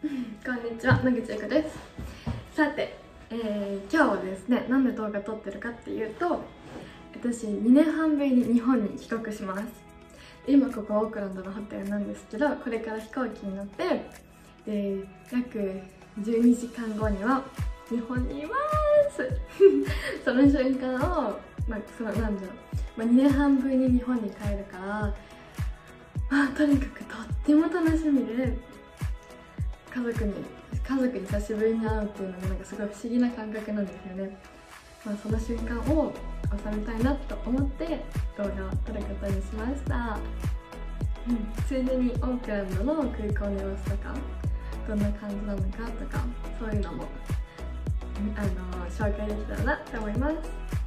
こんにちは、野口ゆかです。さて、今日はですね、なんで動画撮ってるかっていうと、私2年半ぶりに日本に帰国します。今ここオークランドのホテルなんですけど、これから飛行機に乗ってで約12時間後には日本にいますその瞬間を、2年半ぶりに日本に帰るから、とにかくとっても楽しみで、家族に久しぶりに会うっていうのがすごい不思議な感覚なんですよね。その瞬間を収めたいなと思って動画を撮ることにしました。ついでにオークランドの空港の様子とか、どんな感じなのかとか、そういうのも紹介できたらなと思います。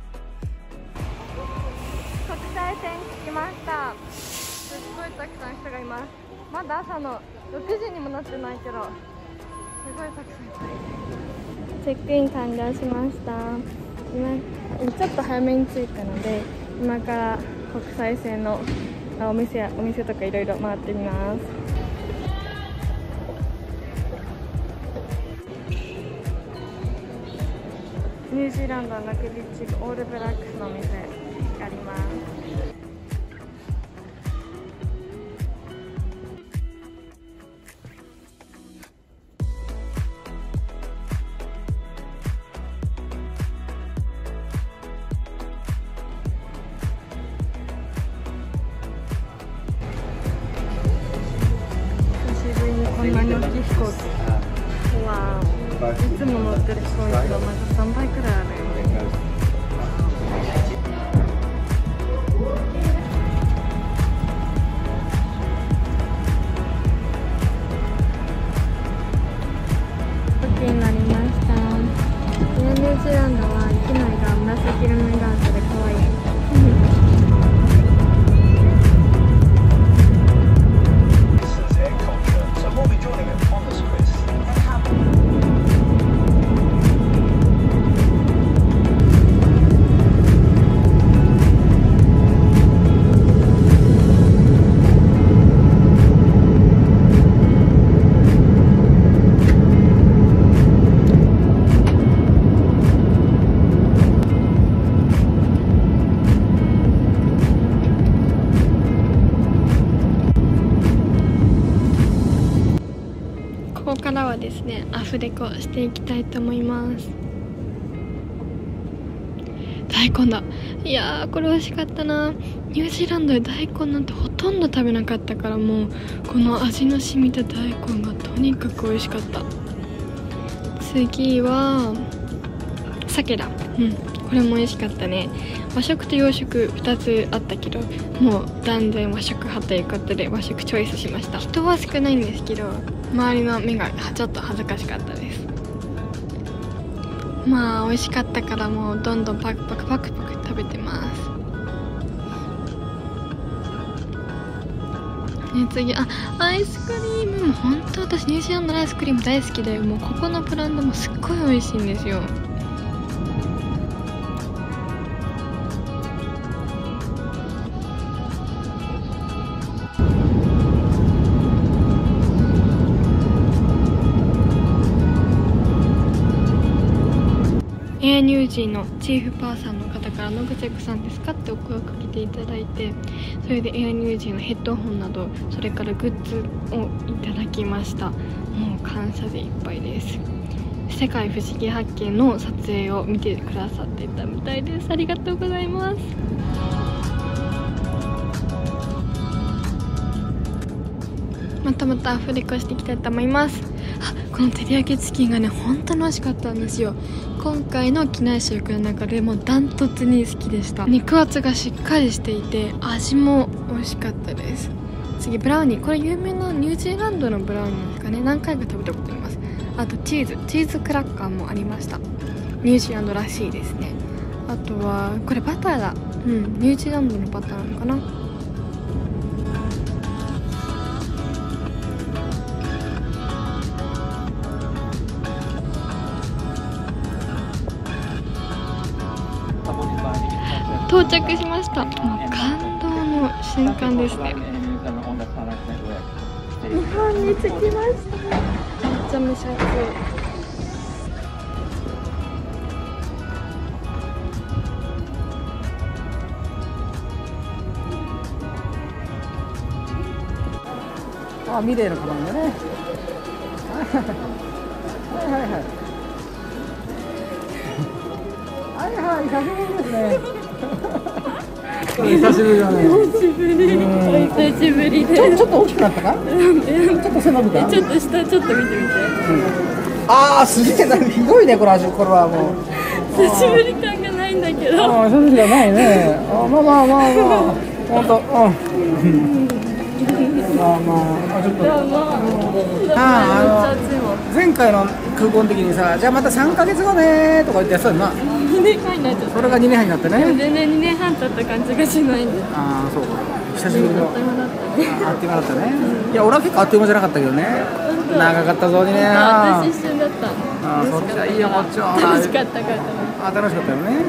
国際線着きました。すっごいたくさん人がいます。まだ朝の6時にもなってないけど、すごいたくさん人いる。チェックイン完了しました。今ちょっと早めに着いたので、今から国際線のお店とかいろいろ回ってみます。ニュージーランドのラグビーチームオールブラックスのお店があります。こんなに大きい飛行機、いつも乗ってる飛行機の3倍くらいあるよね。時になりました。ニュージーランドは機内が紫色のガードで可愛い。ここからはですね、アフレコしていきたいと思います。大根だ。いやー、これ美味しかったな。ニュージーランドで大根なんてほとんど食べなかったから、もうこの味の染みた大根がとにかく美味しかった。次は鮭だ。これも美味しかったね。和食と洋食2つあったけど、もう断然和食派ということで和食チョイスしました。人は少ないんですけど、周りの目がちょっと恥ずかしかったです。美味しかったから、もうどんどんパクパク食べてます。次、アイスクリームも本当、私ニュージーランドのアイスクリーム大好きで、もうここのブランドもすっごい美味しいんですよ。エアニュージーのチーフパーサーの方から、野口さんですかってお声をかけていただいて、それでエアニュージーのヘッドホンなど、それからグッズをいただきました。もう感謝でいっぱいです。世界不思議発見の撮影を見てくださっていたみたいです。ありがとうございます。またアフレコしていきたいと思います。この照り焼きチキンがね、本当に美味しかったんですよ。今回の機内食の中でもダントツに好きでした。肉厚がしっかりしていて、味も美味しかったです。次、ブラウニー。これ有名なニュージーランドのブラウニーですかね。何回か食べたことあります。あとチーズクラッカーもありました。ニュージーランドらしいですね。あとはこれバターだ。ニュージーランドのバターなのかな。到着しました。もう感動の瞬間ですね。日本に着きました。 ちゃ蒸し暑い。 あ、ミレーのカバンだね。はいはいはい。はいはい、久しぶりですね。久しぶりだね。 久しぶり。お久しぶりです。 ちょっと大きくなったか？ちょっと背伸びた？ ちょっと下ちょっと見てみて。 ああ、すげえな、ひどいねこれはもう。 久しぶり感がないんだけど。 ああ、久しぶりじゃないね。あ、まあまあまあまあ。本当。まあまあ、ちょっと。前回の空港の時にさ、じゃあまた3ヶ月後ねとか言ってやつだな。 2年半になっちゃった。 それが2年半になってね。 全然2年半経った感じがしないんで。 ああ、そうか。久しぶりの。 あっという間だったね。 あっという間だったね。いや、俺は結構あっという間じゃなかったけどね。長かったぞ2年半。 私一瞬だった。 ああ、そっちはいいよ、こっちは。 楽しかったから。 あ、楽しかったよね。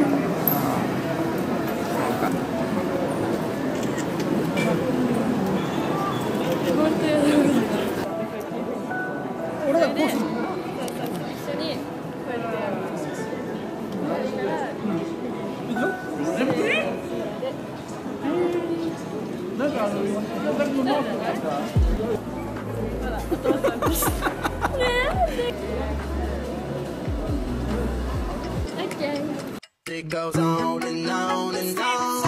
俺がこうして。 It goes on and on and on.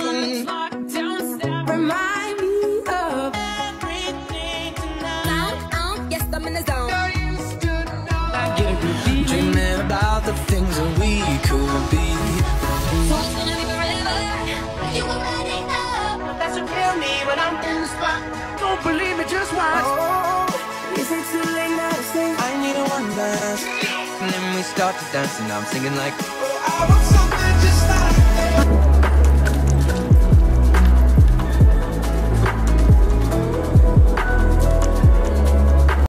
Remind me of everything tonight. Yes, I'm in the zone. Dreaming about the things that we could be. So it's gonna be forever. You already know. That's what kill me when I'm in the spot. Don't believe me, just watch. Oh, is it too late now to say I need a one dance? And then we start to dance and I'm singing like, oh, I want something just like